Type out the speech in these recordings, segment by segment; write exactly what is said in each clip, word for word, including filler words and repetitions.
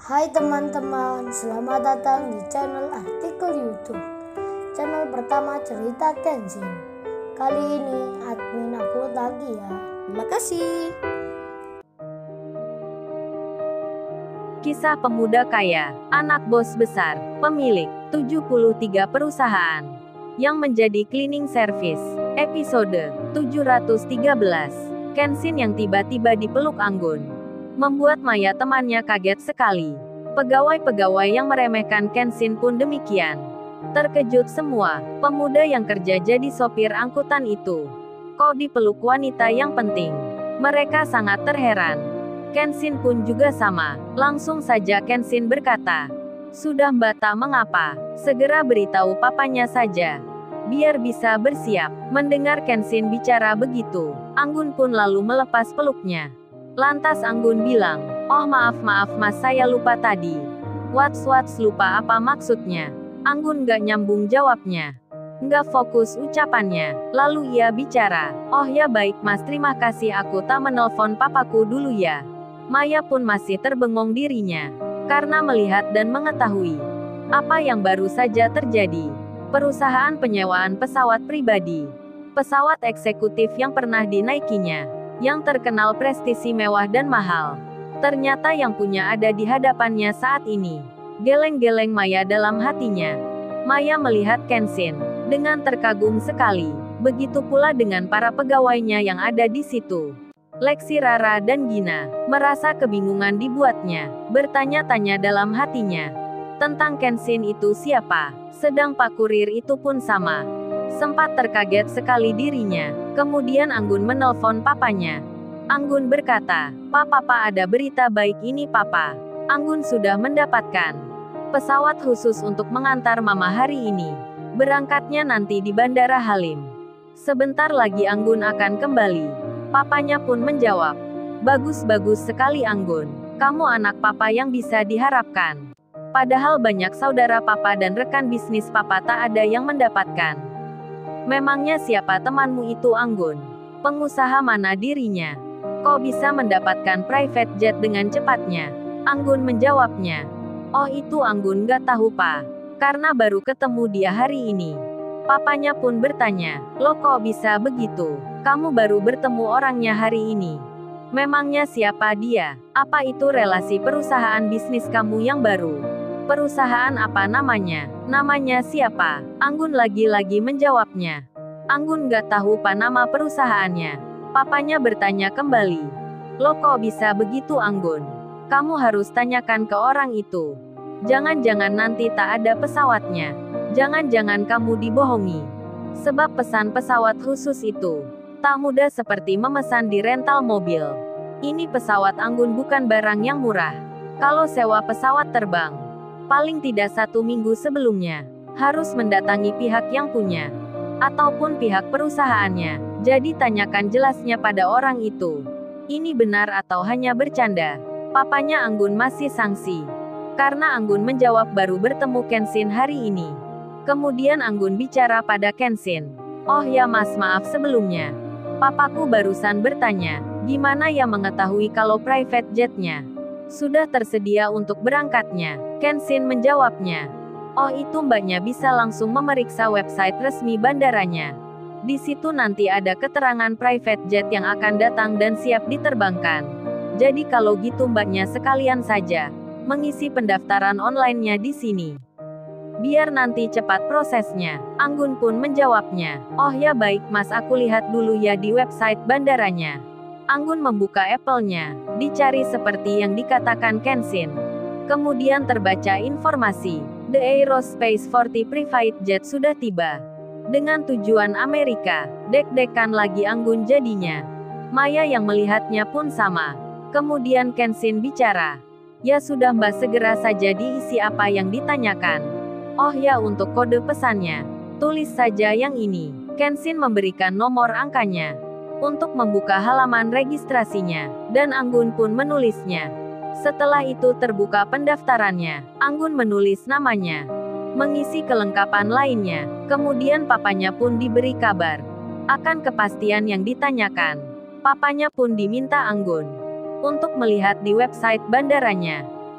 Hai teman-teman, selamat datang di channel artikel YouTube. Channel pertama cerita Kenshin. Kali ini admin upload lagi ya. Terima kasih. Kisah pemuda kaya, anak bos besar, pemilik tujuh puluh tiga perusahaan yang menjadi cleaning service. Episode tujuh ratus tiga belas. Kenshin yang tiba-tiba dipeluk Anggun membuat Maya temannya kaget sekali. Pegawai-pegawai yang meremehkan Kenshin pun demikian. Terkejut semua, pemuda yang kerja jadi sopir angkutan itu kok dipeluk wanita yang penting. Mereka sangat terheran. Kenshin pun juga sama. Langsung saja Kenshin berkata, "Sudah Mbak, tak mengapa, segera beritahu papanya saja, biar bisa bersiap." Mendengar Kenshin bicara begitu, Anggun pun lalu melepas peluknya. Lantas Anggun bilang, "Oh maaf maaf mas, saya lupa tadi." "Wats wats lupa apa maksudnya?" Anggun gak nyambung jawabnya. Nggak fokus ucapannya. Lalu ia bicara, "Oh ya baik mas, terima kasih, aku tak menelpon papaku dulu ya." Maya pun masih terbengong dirinya, karena melihat dan mengetahui apa yang baru saja terjadi. Perusahaan penyewaan pesawat pribadi, pesawat eksekutif yang pernah dinaikinya, yang terkenal prestisi mewah dan mahal, ternyata yang punya ada di hadapannya saat ini. Geleng-geleng Maya dalam hatinya. Maya melihat Kenshin dengan terkagum sekali. Begitu pula dengan para pegawainya yang ada di situ. Lexi, Rara, dan Gina merasa kebingungan dibuatnya, bertanya-tanya dalam hatinya tentang Kenshin itu siapa. Sedang Pak Kurir itu pun sama. Sempat terkaget sekali dirinya. Kemudian Anggun menelpon papanya. Anggun berkata, "Pak, papa, ada berita baik ini papa. Anggun sudah mendapatkan pesawat khusus untuk mengantar mama hari ini. Berangkatnya nanti di Bandara Halim. Sebentar lagi Anggun akan kembali." Papanya pun menjawab, "Bagus-bagus sekali Anggun. Kamu anak papa yang bisa diharapkan. Padahal banyak saudara papa dan rekan bisnis papa tak ada yang mendapatkan." "Memangnya siapa temanmu itu Anggun? Pengusaha mana dirinya? Kok bisa mendapatkan private jet dengan cepatnya?" Anggun menjawabnya. "Oh itu Anggun gak tahu pak, karena baru ketemu dia hari ini." Papanya pun bertanya, "Lo kok bisa begitu? Kamu baru bertemu orangnya hari ini. Memangnya siapa dia? Apa itu relasi perusahaan bisnis kamu yang baru? Perusahaan apa namanya? Namanya siapa?" Anggun lagi-lagi menjawabnya. Anggun gak tahu pak nama perusahaannya. Papanya bertanya kembali, "Lo kok bisa begitu Anggun? Kamu harus tanyakan ke orang itu. Jangan-jangan nanti tak ada pesawatnya. Jangan-jangan kamu dibohongi. Sebab pesan pesawat khusus itu tak mudah seperti memesan di rental mobil. Ini pesawat Anggun bukan barang yang murah. Kalau sewa pesawat terbang, paling tidak satu minggu sebelumnya harus mendatangi pihak yang punya, ataupun pihak perusahaannya. Jadi tanyakan jelasnya pada orang itu. Ini benar atau hanya bercanda?" Papanya Anggun masih sangsi, karena Anggun menjawab baru bertemu Kenshin hari ini. Kemudian Anggun bicara pada Kenshin, "Oh ya mas, maaf sebelumnya. Papaku barusan bertanya, gimana ya mengetahui kalau private jetnya sudah tersedia untuk berangkatnya?" Kenshin menjawabnya, "Oh itu mbaknya bisa langsung memeriksa website resmi bandaranya. Di situ nanti ada keterangan private jet yang akan datang dan siap diterbangkan. Jadi kalau gitu mbaknya sekalian saja mengisi pendaftaran online-nya di sini. Biar nanti cepat prosesnya." Anggun pun menjawabnya, "Oh ya baik mas, aku lihat dulu ya di website bandaranya." Anggun membuka Apple-nya, dicari seperti yang dikatakan Kenshin. Kemudian terbaca informasi, "The Aerospace empat puluh Private Jet sudah tiba dengan tujuan Amerika." Dek-dekan lagi Anggun jadinya. Maya yang melihatnya pun sama. Kemudian Kenshin bicara, "Ya sudah mbak, segera saja diisi apa yang ditanyakan. Oh ya, untuk kode pesannya, tulis saja yang ini." Kenshin memberikan nomor angkanya untuk membuka halaman registrasinya, dan Anggun pun menulisnya. Setelah itu terbuka pendaftarannya. Anggun menulis namanya, mengisi kelengkapan lainnya. Kemudian papanya pun diberi kabar akan kepastian yang ditanyakan. Papanya pun diminta Anggun untuk melihat di website bandaranya.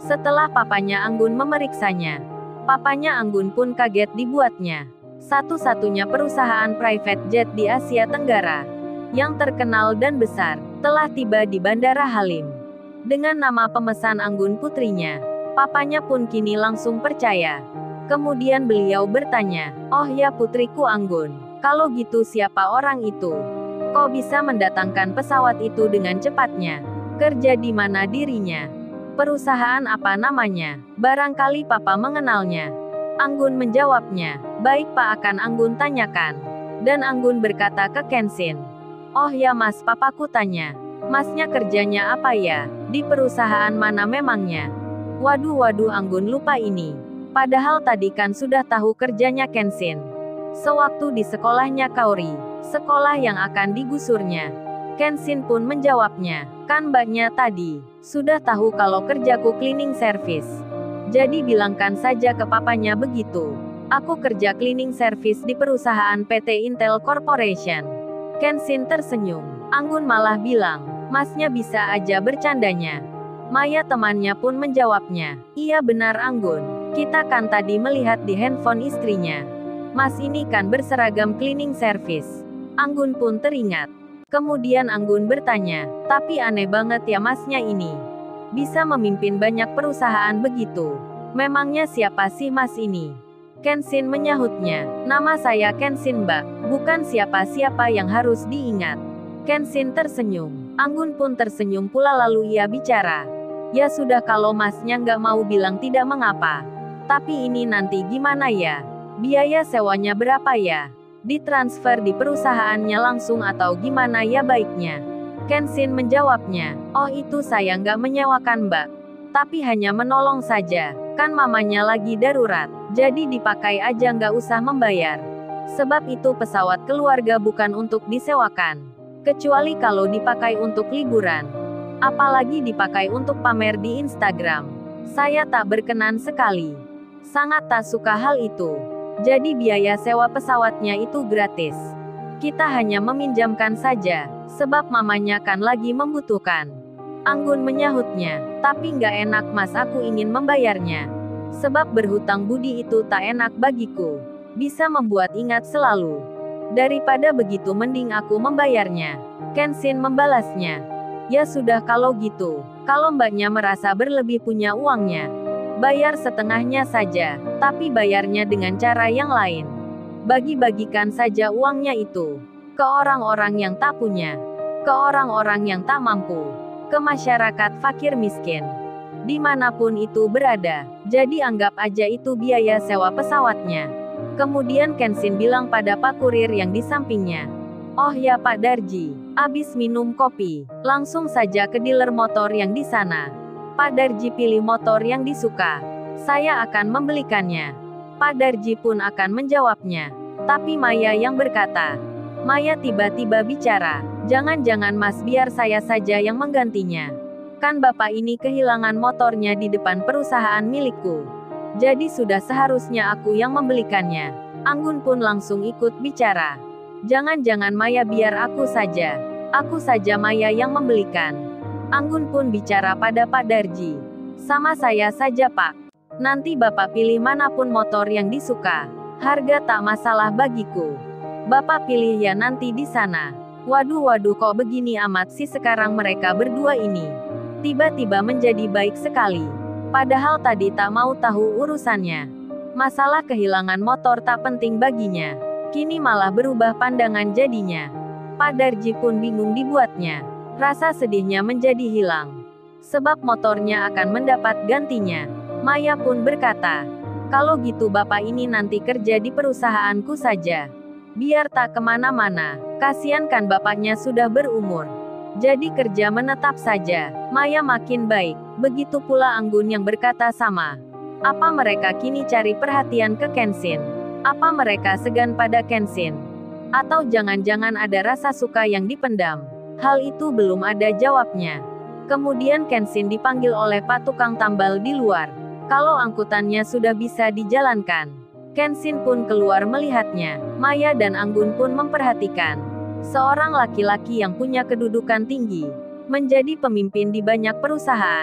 Setelah papanya Anggun memeriksanya, papanya Anggun pun kaget dibuatnya. Satu-satunya perusahaan private jet di Asia Tenggara yang terkenal dan besar telah tiba di Bandara Halim dengan nama pemesan Anggun putrinya. Papanya pun kini langsung percaya. Kemudian beliau bertanya, "Oh ya putriku Anggun, kalau gitu siapa orang itu? Kok bisa mendatangkan pesawat itu dengan cepatnya? Kerja di mana dirinya? Perusahaan apa namanya? Barangkali papa mengenalnya." Anggun menjawabnya, "Baik pak, akan Anggun tanyakan." Dan Anggun berkata ke Kenshin, "Oh ya mas, papaku tanya, masnya kerjanya apa ya? Di perusahaan mana memangnya?" Waduh waduh, Anggun lupa ini. Padahal tadi kan sudah tahu kerjanya Kenshin. Sewaktu di sekolahnya Kaori, sekolah yang akan digusurnya. Kenshin pun menjawabnya, "Kan mbaknya tadi sudah tahu kalau kerjaku cleaning service. Jadi bilangkan saja ke papanya begitu. Aku kerja cleaning service di perusahaan P T Intel Corporation." Kenshin tersenyum. Anggun malah bilang, "Masnya bisa aja bercandanya." Maya temannya pun menjawabnya, "Iya benar Anggun. Kita kan tadi melihat di handphone istrinya. Mas ini kan berseragam cleaning service." Anggun pun teringat. Kemudian Anggun bertanya, "Tapi aneh banget ya masnya ini. Bisa memimpin banyak perusahaan begitu. Memangnya siapa sih mas ini?" Kenshin menyahutnya, "Nama saya Kenshin mbak, bukan siapa-siapa yang harus diingat." Kenshin tersenyum. Anggun pun tersenyum pula lalu ia bicara, "Ya sudah kalau masnya nggak mau bilang tidak mengapa. Tapi ini nanti gimana ya? Biaya sewanya berapa ya? Ditransfer di perusahaannya langsung atau gimana ya baiknya?" Kenshin menjawabnya, "Oh itu saya nggak menyewakan mbak. Tapi hanya menolong saja. Kan mamanya lagi darurat. Jadi dipakai aja nggak usah membayar. Sebab itu pesawat keluarga bukan untuk disewakan. Kecuali kalau dipakai untuk liburan. Apalagi dipakai untuk pamer di Instagram. Saya tak berkenan sekali. Sangat tak suka hal itu. Jadi biaya sewa pesawatnya itu gratis. Kita hanya meminjamkan saja, sebab mamanya kan lagi membutuhkan." Anggun menyahutnya, "Tapi nggak enak mas, aku ingin membayarnya. Sebab berhutang budi itu tak enak bagiku. Bisa membuat ingat selalu. Daripada begitu mending aku membayarnya." Kenshin membalasnya, "Ya sudah kalau gitu. Kalau mbaknya merasa berlebih punya uangnya, bayar setengahnya saja, tapi bayarnya dengan cara yang lain. Bagi-bagikan saja uangnya itu ke orang-orang yang tak punya, ke orang-orang yang tak mampu, ke masyarakat fakir miskin, dimanapun itu berada. Jadi anggap aja itu biaya sewa pesawatnya." Kemudian Kenshin bilang pada Pak Kurir yang di sampingnya, "Oh ya Pak Darji, abis minum kopi, langsung saja ke dealer motor yang di sana. Pak Darji pilih motor yang disuka. Saya akan membelikannya." Pak Darji pun akan menjawabnya. Tapi Maya yang berkata. Maya tiba-tiba bicara, "Jangan-jangan mas biar saya saja yang menggantinya. Kan bapak ini kehilangan motornya di depan perusahaan milikku. Jadi sudah seharusnya aku yang membelikannya." Anggun pun langsung ikut bicara. "Jangan-jangan Maya biar aku saja. Aku saja Maya yang membelikan." Anggun pun bicara pada Pak Darji. "Sama saya saja pak. Nanti bapak pilih manapun motor yang disuka. Harga tak masalah bagiku. Bapak pilih ya nanti di sana." Waduh waduh, kok begini amat sih sekarang mereka berdua ini. Tiba-tiba menjadi baik sekali. Padahal tadi tak mau tahu urusannya. Masalah kehilangan motor tak penting baginya. Kini malah berubah pandangan jadinya. Pak Darji pun bingung dibuatnya. Rasa sedihnya menjadi hilang. Sebab motornya akan mendapat gantinya. Maya pun berkata, "Kalau gitu bapak ini nanti kerja di perusahaanku saja. Biar tak kemana-mana. Kasian kan bapaknya sudah berumur. Jadi kerja menetap saja." Maya makin baik. Begitu pula Anggun yang berkata sama. Apa mereka kini cari perhatian ke Kenshin? Apa mereka segan pada Kenshin? Atau jangan-jangan ada rasa suka yang dipendam? Hal itu belum ada jawabnya. Kemudian Kenshin dipanggil oleh Pak Tukang Tambal di luar. Kalau angkutannya sudah bisa dijalankan. Kenshin pun keluar melihatnya. Maya dan Anggun pun memperhatikan. Seorang laki-laki yang punya kedudukan tinggi. Menjadi pemimpin di banyak perusahaan.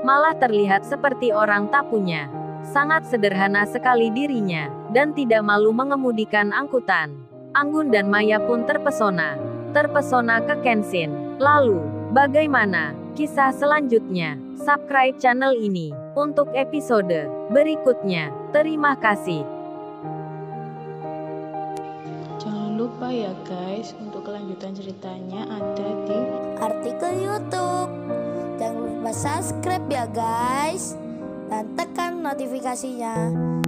malah terlihat seperti orang tak punya. Sangat sederhana sekali dirinya, dan tidak malu mengemudikan angkutan. Anggun dan Maya pun terpesona. Terpesona ke Kenshin. Lalu, bagaimana kisah selanjutnya? Subscribe channel ini untuk episode berikutnya. Terima kasih. Jangan lupa ya guys, untuk kelanjutan ceritanya ada di artikel YouTube. Jangan lupa subscribe ya guys, dan tekan notifikasinya